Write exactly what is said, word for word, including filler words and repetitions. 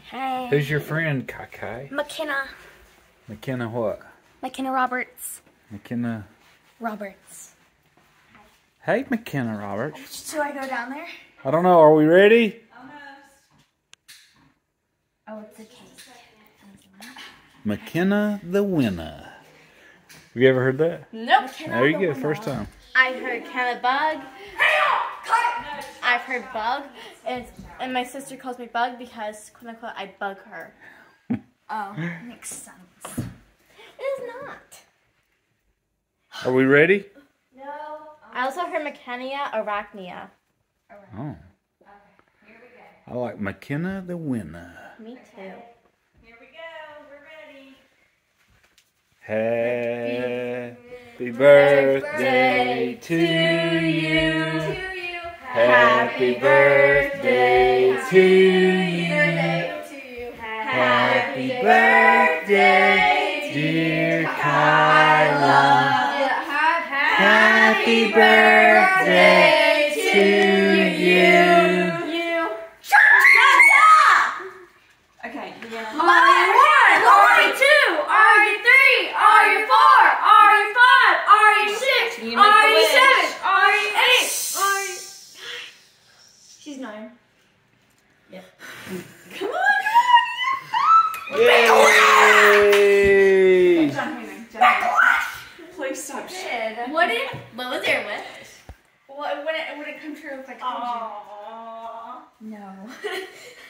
Hey. Who's your friend, Kai? McKenna. McKenna what? McKenna Roberts. McKenna. Roberts. Hey, McKenna Roberts. Should I go down there? I don't know. Are we ready? Oh, it's a cake. McKenna the winner. Have you ever heard that? Nope. There you go. First time. I've heard Kyla Bug. I've heard Bug. And, and my sister calls me Bug because, quote unquote, I bug her. Oh, makes sense. It is not. Are we ready? No. I also heard McKenna Arachnia. Oh. I like McKenna the winner. Me too. Here we go. We're ready. Happy birthday to you. Happy birthday to you. Happy birthday, dear Kyla. Happy birthday to you. Okay. Are you one? Are you two? Are you three? Are you four? Are you five? Are you six? You make Are the you wish. seven? Are you eight? Are you... She's nine. Yep. Come on, Yay! John Henry. John Henry. Please stop. come on. What did... What was your wish? What, when it, when it come true if I told Aww. you? No.